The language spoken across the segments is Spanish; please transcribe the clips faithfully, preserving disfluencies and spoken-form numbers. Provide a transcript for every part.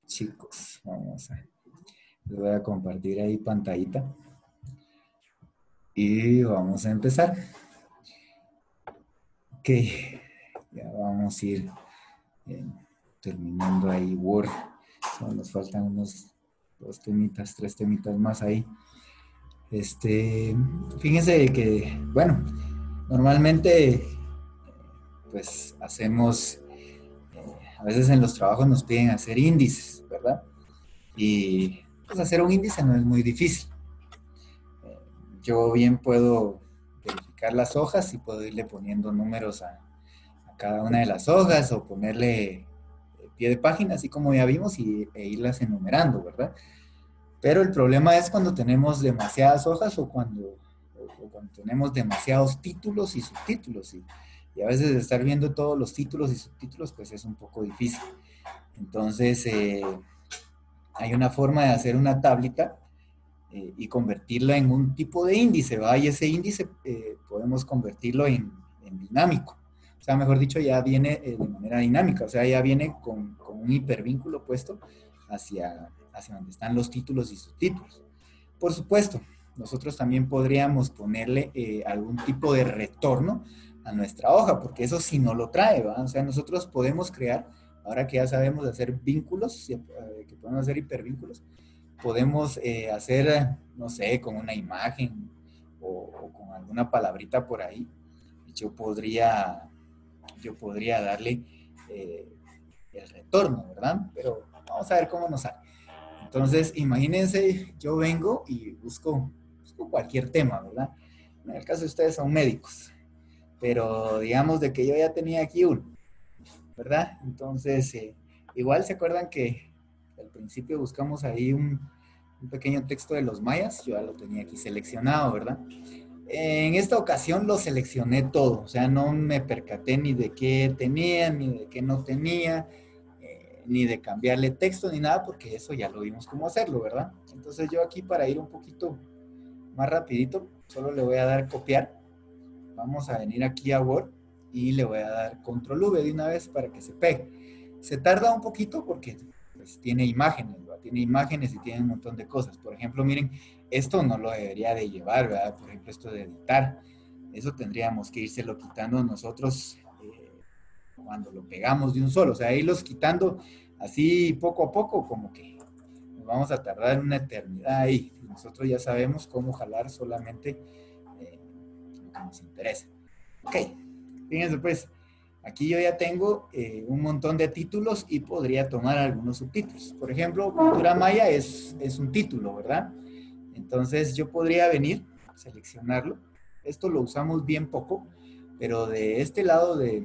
Chicos, vamos a, les voy a compartir ahí pantallita y vamos a empezar. Ok, ya vamos a ir eh, terminando ahí Word. Solo nos faltan unos dos temitas, tres temitas más ahí. Este, fíjense que, bueno, normalmente pues hacemos, eh, a veces en los trabajos nos piden hacer índices, ¿verdad? Y pues hacer un índice no es muy difícil. Eh, yo bien puedo verificar las hojas y puedo irle poniendo números a, a cada una de las hojas o ponerle eh, pie de página, así como ya vimos, y, e irlas enumerando, ¿verdad? Pero el problema es cuando tenemos demasiadas hojas o cuando, o, o cuando tenemos demasiados títulos y subtítulos. Y, y a veces estar viendo todos los títulos y subtítulos, pues es un poco difícil. Entonces, eh, hay una forma de hacer una tablita eh, y convertirla en un tipo de índice, ¿va? Y ese índice eh, podemos convertirlo en, en, dinámico. O sea, mejor dicho, ya viene eh, de manera dinámica, o sea, ya viene con, con un hipervínculo puesto hacia, hacia donde están los títulos y subtítulos. Por supuesto, nosotros también podríamos ponerle eh, algún tipo de retorno a nuestra hoja, porque eso sí no lo trae, ¿va? O sea, nosotros podemos crear, ahora que ya sabemos hacer vínculos, eh, que podemos hacer hipervínculos, podemos eh, hacer, no sé, con una imagen o, o, con alguna palabrita por ahí. Yo podría, yo podría darle eh, el retorno, ¿verdad? Pero vamos a ver cómo nos sale. Entonces, imagínense, yo vengo y busco, busco cualquier tema, ¿verdad? En el caso de ustedes son médicos, pero digamos de que yo ya tenía aquí uno, ¿verdad? Entonces, eh, igual se acuerdan que al principio buscamos ahí un, un pequeño texto de los mayas, yo ya lo tenía aquí seleccionado, ¿verdad? En esta ocasión lo seleccioné todo, o sea, no me percaté ni de qué tenía, ni de qué no tenía, eh, ni de cambiarle texto, ni nada, porque eso ya lo vimos cómo hacerlo, ¿verdad? Entonces yo aquí para ir un poquito más rapidito, solo le voy a dar copiar, vamos a venir aquí a Word y le voy a dar control V de una vez para que se pegue. Se tarda un poquito porque pues, tiene imágenes, ¿verdad? Tiene imágenes y tiene un montón de cosas. Por ejemplo, miren, esto no lo debería de llevar, ¿verdad? Por ejemplo, esto de editar. Eso tendríamos que írselo quitando nosotros eh, cuando lo pegamos de un solo. O sea, irlos quitando así poco a poco, como que nos vamos a tardar una eternidad ahí. Nosotros ya sabemos cómo jalar solamente eh, lo que nos interesa. Ok, fíjense pues, aquí yo ya tengo eh, un montón de títulos y podría tomar algunos subtítulos. Por ejemplo, cultura maya es, es un título, ¿verdad? Entonces yo podría venir, seleccionarlo. Esto lo usamos bien poco, pero de este lado de,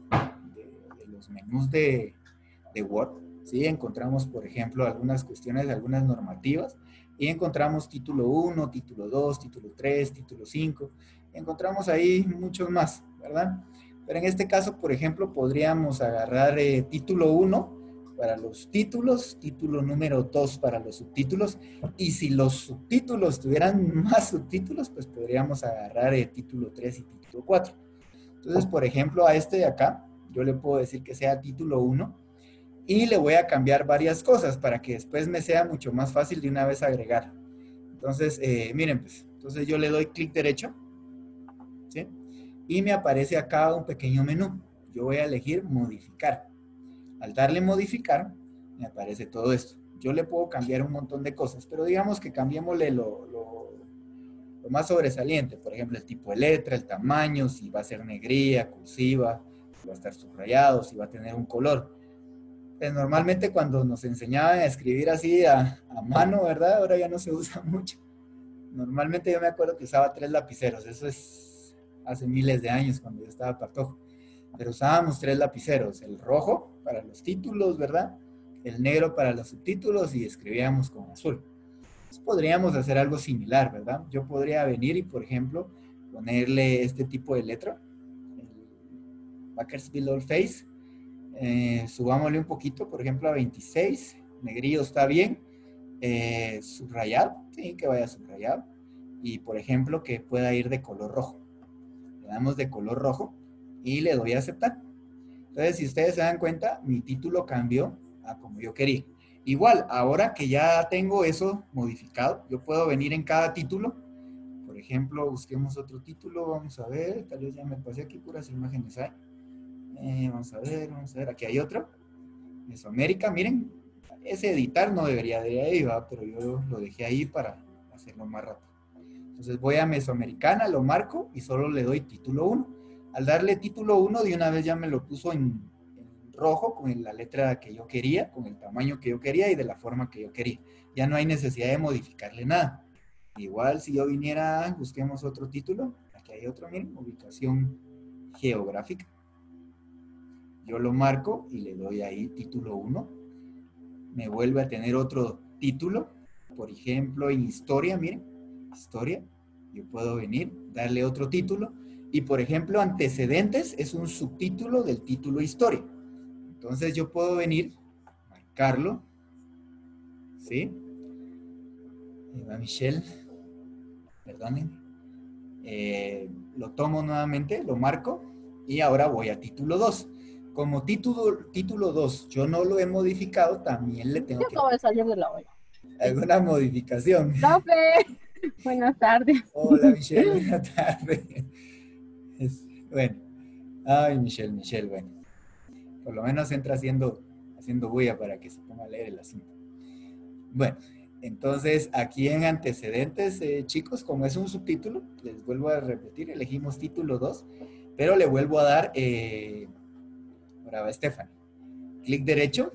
de, de los menús de, de Word, ¿sí? Encontramos, por ejemplo, algunas cuestiones, algunas normativas, y encontramos título uno, título dos, título tres, título cinco, encontramos ahí muchos más, ¿verdad? Pero en este caso, por ejemplo, podríamos agarrar eh, título uno para los títulos, título número dos para los subtítulos, y si los subtítulos tuvieran más subtítulos, pues podríamos agarrar eh, título tres y título cuatro. Entonces, por ejemplo, a este de acá, yo le puedo decir que sea título uno, y le voy a cambiar varias cosas para que después me sea mucho más fácil de una vez agregar. Entonces, eh, miren pues, entonces yo le doy clic derecho, ¿sí? Y me aparece acá un pequeño menú. Yo voy a elegir modificar. Al darle modificar, me aparece todo esto. Yo le puedo cambiar un montón de cosas, pero digamos que cambiémosle lo, lo, lo más sobresaliente. Por ejemplo, el tipo de letra, el tamaño, si va a ser negrilla, cursiva, si va a estar subrayado, si va a tener un color. Pues normalmente cuando nos enseñaban a escribir así a, a mano, ¿verdad? Ahora ya no se usa mucho. Normalmente yo me acuerdo que usaba tres lapiceros, eso es hace miles de años cuando yo estaba patojo. Pero usábamos tres lapiceros, el rojo para los títulos, ¿verdad? El negro para los subtítulos y escribíamos con azul. Entonces podríamos hacer algo similar, ¿verdad? Yo podría venir y, por ejemplo, ponerle este tipo de letra, el Bakersfield Old Face. Eh, subámosle un poquito, por ejemplo, a veintiséis. Negrillo está bien. Eh, subrayado, sí, que vaya subrayado. Y, por ejemplo, que pueda ir de color rojo. Le damos de color rojo y le doy a aceptar. Entonces, si ustedes se dan cuenta, mi título cambió a como yo quería. Igual, ahora que ya tengo eso modificado, yo puedo venir en cada título. Por ejemplo, busquemos otro título, vamos a ver, tal vez ya me pasé aquí, puras imágenes hay. Eh, vamos a ver, vamos a ver, aquí hay otro. Mesoamérica, miren, ese editar no debería de ahí, ¿va? Pero yo lo dejé ahí para hacerlo más rápido. Entonces voy a Mesoamericana, lo marco y solo le doy título uno. Al darle título uno, de una vez ya me lo puso en, en rojo con la letra que yo quería, con el tamaño que yo quería y de la forma que yo quería. Ya no hay necesidad de modificarle nada. Igual si yo viniera, busquemos otro título. Aquí hay otro, miren, ubicación geográfica. Yo lo marco y le doy ahí título uno. Me vuelve a tener otro título. Por ejemplo, en historia, miren, historia. Yo puedo venir, darle otro título. Y por ejemplo, antecedentes es un subtítulo del título historia. Entonces yo puedo venir, marcarlo. ¿Sí? Ahí va Michelle. Perdonen. Eh, lo tomo nuevamente, lo marco. Y ahora voy a título dos. Como título, título dos yo no lo he modificado, también le tengo Yo que acabo de salir de la olla. alguna modificación. Profe, buenas tardes. Hola Michelle, buenas tardes. Es- bueno, ay Michelle, Michelle, bueno. Por lo menos entra haciendo, haciendo bulla para que se ponga a leer el asunto. Bueno, entonces aquí en antecedentes, eh, chicos, como es un subtítulo, les vuelvo a repetir, elegimos título dos, pero le vuelvo a dar, eh, ahora va Stephanie, clic derecho,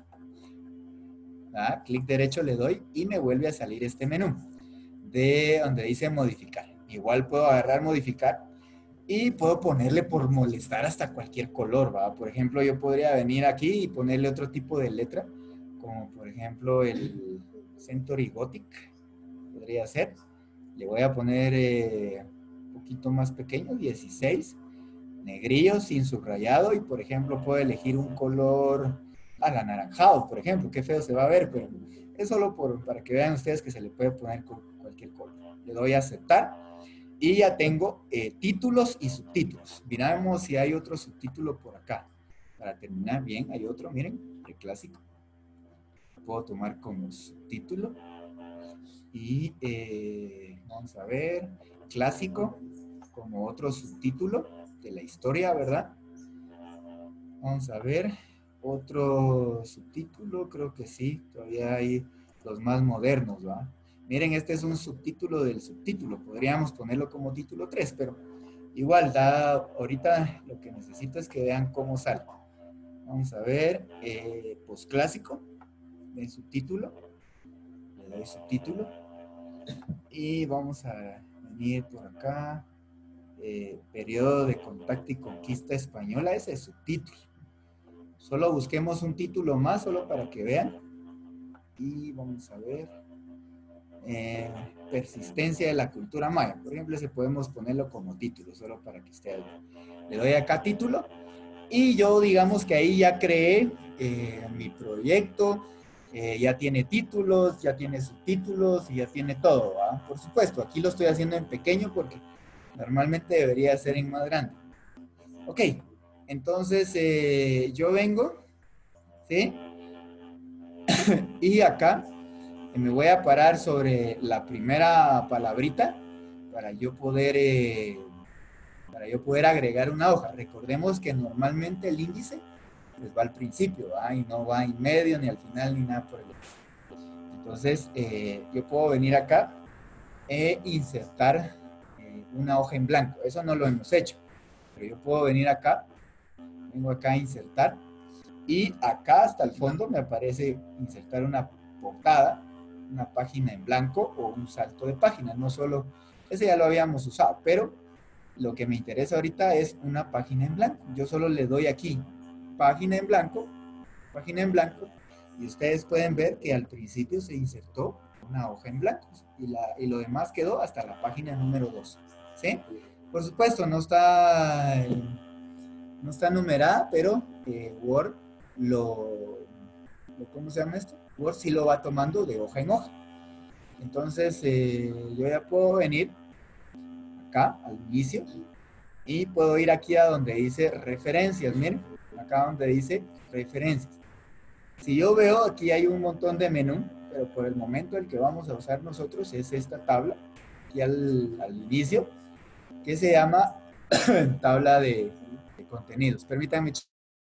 ¿ah? Clic derecho le doy y me vuelve a salir este menú de donde dice modificar. Igual puedo agarrar modificar y puedo ponerle por molestar hasta cualquier color, ¿va? Por ejemplo, yo podría venir aquí y ponerle otro tipo de letra, como por ejemplo el Century Gothic, podría ser. Le voy a poner eh, un poquito más pequeño, dieciséis, negrillo, sin subrayado, y por ejemplo puedo elegir un color al anaranjado, por ejemplo, qué feo se va a ver, pero es solo por, para que vean ustedes que se le puede poner con cualquier color. Le doy a aceptar y ya tengo eh, títulos y subtítulos. Miramos si hay otro subtítulo por acá. Para terminar, bien, hay otro, miren, el clásico. Puedo tomar como subtítulo. Y eh, vamos a ver, clásico, como otro subtítulo de la historia, ¿verdad? Vamos a ver, otro subtítulo, creo que sí, todavía hay los más modernos, ¿va? Miren, este es un subtítulo del subtítulo, podríamos ponerlo como título tres, pero igual, da, ahorita lo que necesito es que vean cómo sale. Vamos a ver, eh, posclásico, de subtítulo, le doy subtítulo, y vamos a venir por acá, eh, periodo de contacto y conquista española, ese es subtítulo. Solo busquemos un título más, solo para que vean. Y vamos a ver. Eh, persistencia de la cultura maya. Por ejemplo, ese podemos ponerlo como título, solo para que esté ahí. Le doy acá título. Y yo digamos que ahí ya creé eh, mi proyecto. Eh, ya tiene títulos, ya tiene subtítulos y ya tiene todo, ¿va? Por supuesto, aquí lo estoy haciendo en pequeño porque normalmente debería ser en más grande. Ok, entonces eh, yo vengo, ¿sí? Y acá me voy a parar sobre la primera palabrita para yo poder, eh, para yo poder agregar una hoja. Recordemos que normalmente el índice pues va al principio, ¿va? Y no va en medio, ni al final, ni nada por el estilo. Entonces, eh, yo puedo venir acá e insertar eh, una hoja en blanco. Eso no lo hemos hecho, pero yo puedo venir acá, vengo acá a insertar, y acá hasta el fondo me aparece insertar una portada, una página en blanco o un salto de página. No solo, ese ya lo habíamos usado, pero lo que me interesa ahorita es una página en blanco. Yo solo le doy aquí, página en blanco, página en blanco, y ustedes pueden ver que al principio se insertó una hoja en blanco y, la, y lo demás quedó hasta la página número dos. ¿Sí? Por supuesto, no está, no está numerada, pero eh, Word lo, lo, ¿cómo se llama esto? Word sí lo va tomando de hoja en hoja. Entonces, eh, yo ya puedo venir acá al inicio y puedo ir aquí a donde dice referencias. Miren, acá donde dice referencias. Si yo veo, aquí hay un montón de menú, pero por el momento el que vamos a usar nosotros es esta tabla, aquí al, al inicio, que se llama tabla de, de contenidos. Permítanme.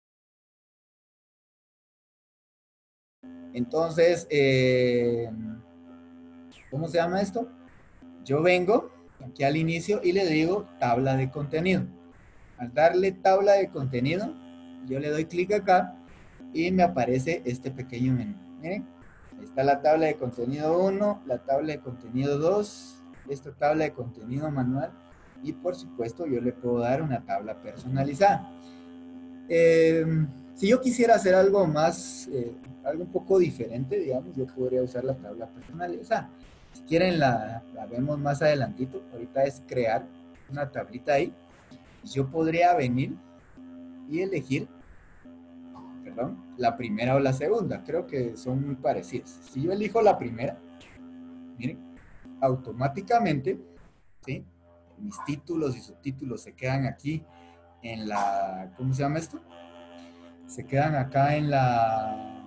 Entonces, eh, ¿cómo se llama esto? Yo vengo aquí al inicio y le digo tabla de contenido. Al darle tabla de contenido, yo le doy clic acá y me aparece este pequeño menú. Miren, ahí está la tabla de contenido uno, la tabla de contenido dos, esta tabla de contenido manual y por supuesto yo le puedo dar una tabla personalizada. Eh, si yo quisiera hacer algo más, eh, algo un poco diferente, digamos, yo podría usar la tabla personalizada. Si quieren la, la vemos más adelantito, ahorita es crear una tablita ahí. Yo podría venir y elegir, perdón, la primera o la segunda. Creo que son muy parecidas. Si yo elijo la primera, miren, automáticamente, ¿sí? Mis títulos y subtítulos se quedan aquí en la, ¿cómo se llama esto? Se quedan acá en la,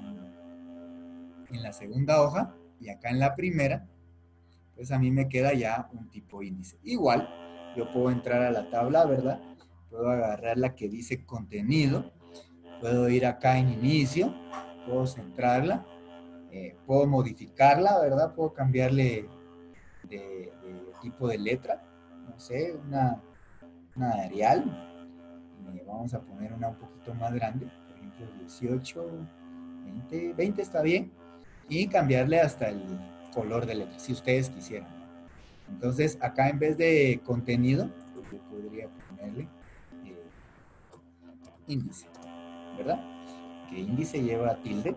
en la segunda hoja y acá en la primera, pues a mí me queda ya un tipo índice. Igual, yo puedo entrar a la tabla, ¿verdad? Puedo agarrar la que dice contenido, puedo ir acá en inicio, puedo centrarla, eh, puedo modificarla, ¿verdad? Puedo cambiarle de, de tipo de letra, no sé, una, una Arial, eh, vamos a poner una un poquito más grande, por ejemplo dieciocho, veinte, veinte está bien, y cambiarle hasta el color de letra, si ustedes quisieran. Entonces, acá en vez de contenido, pues yo podría ponerle eh, índice, ¿verdad? Que índice lleva tilde.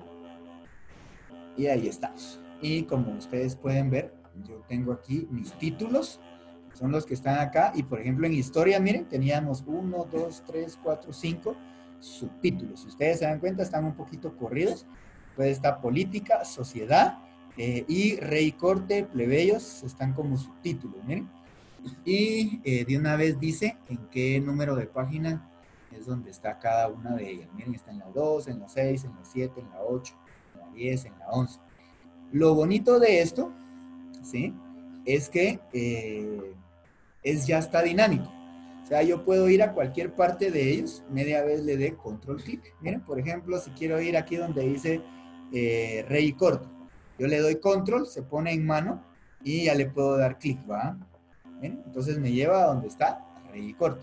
Y ahí estamos. Y como ustedes pueden ver, yo tengo aquí mis títulos, son los que están acá. Y por ejemplo, en historia, miren, teníamos uno, dos, tres, cuatro, cinco subtítulos. Si ustedes se dan cuenta, están un poquito corridos. Pues está política, sociedad eh, y rey, corte, plebeyos, están como subtítulos, miren. Y eh, de una vez dice en qué número de página es donde está cada una de ellas. Miren, está en la dos, en la seis, en la siete, en la ocho, en la diez, en la once. Lo bonito de esto, ¿sí? Es que eh, es, ya está dinámico. O sea, yo puedo ir a cualquier parte de ellos, media vez le dé control clic. Miren, por ejemplo, si quiero ir aquí donde dice eh, rey y corto, yo le doy control, se pone en mano y ya le puedo dar clic, ¿va? ¿Ven? Entonces me lleva a donde está rey y corto.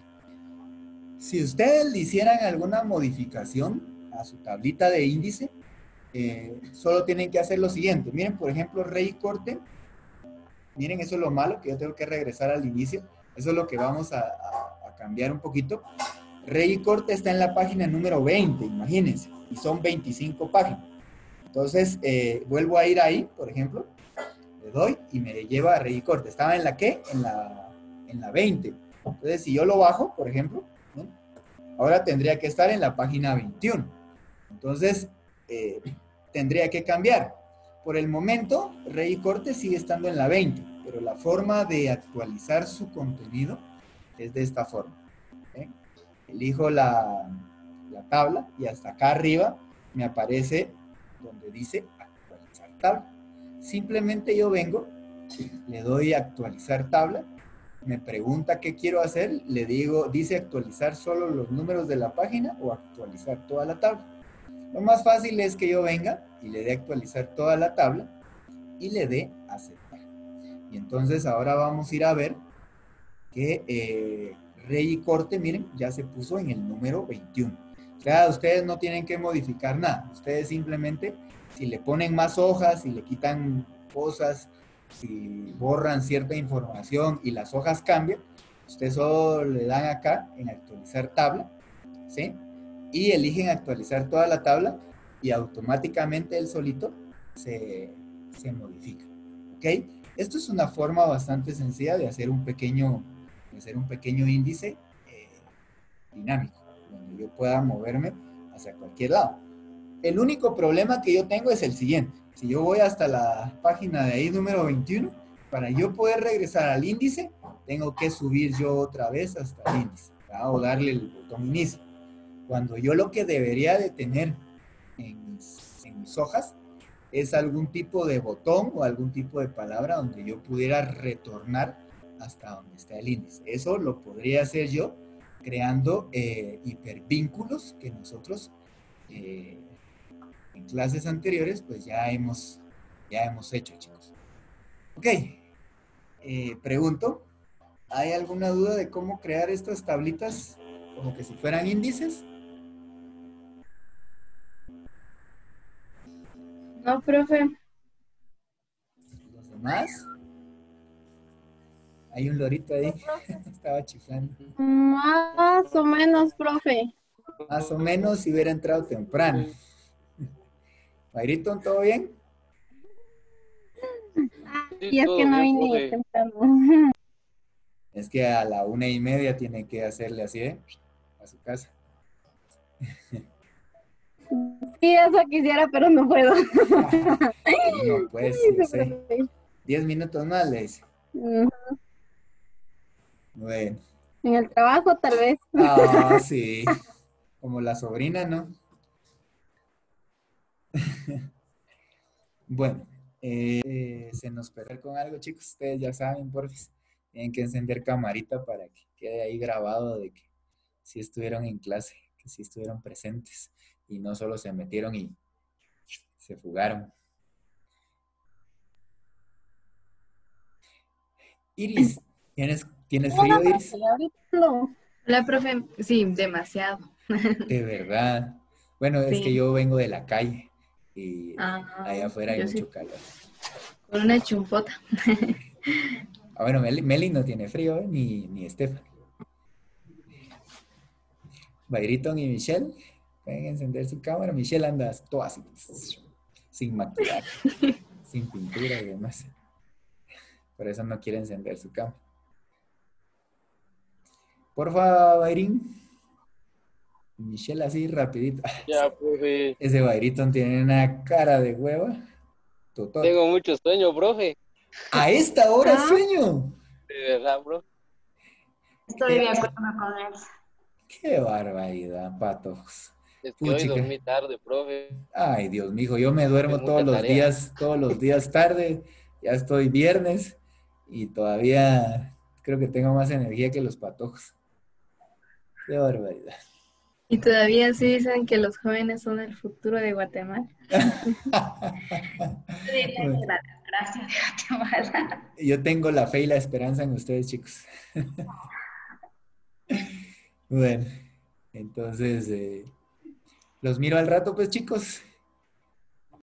Si ustedes le hicieran alguna modificación a su tablita de índice, eh, solo tienen que hacer lo siguiente. Miren, por ejemplo, rey y corte. Miren, eso es lo malo, que yo tengo que regresar al inicio. Eso es lo que vamos a, a, a cambiar un poquito. Rey y corte está en la página número veinte, imagínense, y son veinticinco páginas. Entonces, eh, vuelvo a ir ahí, por ejemplo, le doy y me lleva a rey y corte. ¿Estaba en la qué? En la, en la veinte. Entonces, si yo lo bajo, por ejemplo, ¿no? Ahora tendría que estar en la página veintiuno. Entonces, eh, tendría que cambiar. Por el momento, rey y corte sigue estando en la veinte, pero la forma de actualizar su contenido es de esta forma. ¿Eh? Elijo la, la tabla y hasta acá arriba me aparece donde dice actualizar tabla. Simplemente yo vengo, le doy actualizar tabla, me pregunta qué quiero hacer, le digo, dice actualizar solo los números de la página o actualizar toda la tabla. Lo más fácil es que yo venga y le dé actualizar toda la tabla y le dé aceptar. Y entonces ahora vamos a ir a ver que eh, rey y corte, miren, ya se puso en el número veintiuno. O sea, ustedes no tienen que modificar nada. Ustedes simplemente, si le ponen más hojas, si le quitan cosas, si borran cierta información y las hojas cambian, ustedes solo le dan acá en actualizar tabla, ¿sí? Y eligen actualizar toda la tabla y automáticamente él solito se, se modifica. ¿Ok? Esto es una forma bastante sencilla de hacer un pequeño, de hacer un pequeño índice eh, dinámico, donde yo pueda moverme hacia cualquier lado. El único problema que yo tengo es el siguiente. Si yo voy hasta la página de ahí número veintiuno, para yo poder regresar al índice, tengo que subir yo otra vez hasta el índice, ¿verdad? O darle el botón inicio. Cuando yo lo que debería de tener en mis en mis hojas es algún tipo de botón o algún tipo de palabra donde yo pudiera retornar hasta donde está el índice. Eso lo podría hacer yo creando eh, hipervínculos que nosotros eh, en clases anteriores pues ya hemos, ya hemos hecho, chicos. Ok, eh, pregunto, ¿hay alguna duda de cómo crear estas tablitas como que si fueran índices? No, profe. ¿Los demás? Hay un lorito ahí, No, profe. estaba chiflando. Más o menos, profe. Más o menos si hubiera entrado temprano. Mayriton, ¿todo bien? Y es que no vine temprano. Es que a la una y media tiene que hacerle así, ¿eh? A su casa. Sí, eso quisiera, pero no puedo. No, pues, Sí, yo sí, sé. profe. Diez minutos más, le dice. Ujú. Bueno. En el trabajo, tal vez. Ah, sí. Como la sobrina, ¿no? Bueno, eh, se nos perdió con algo, chicos. Ustedes ya saben, porfis. Tienen que encender camarita para que quede ahí grabado de que sí estuvieron en clase, que sí estuvieron presentes y no solo se metieron y se fugaron. Iris, ¿tienes, ¿tienes Hola, frío, Iris? profe, ahorita no. Hola, profe. Sí, demasiado. De verdad. Bueno, es que Sí. yo vengo de la calle y Ah, allá afuera hay yo sí, mucho calor. con una chumpota. Ah, bueno, Meli, Meli no tiene frío, ¿eh? Ni, ni Estefan. Byriton y Michelle pueden encender su cámara. Michelle anda todo así, sin maquillaje, sin pintura y demás. Por eso no quiere encender su cámara. Porfa, Bayrin. Michelle así rapidito. Ya, profe. Ese Byriton tiene una cara de hueva. Totota. Tengo mucho sueño, profe. A esta hora Ah. sueño. De verdad, bro. Estoy de acuerdo con él. Qué barbaridad, patos. Es que hoy Puchica. dormí tarde, profe. Ay, Dios mío, yo me duermo Tuve todos mucha los tarea. días, todos los días tarde. Ya estoy viernes y todavía creo que tengo más energía que los patojos. Qué barbaridad. Y todavía sí dicen que los jóvenes son el futuro de Guatemala. Yo diría que la desgracia de Guatemala. Yo tengo la fe y la esperanza en ustedes, chicos. Bueno, entonces, eh, los miro al rato, pues, chicos.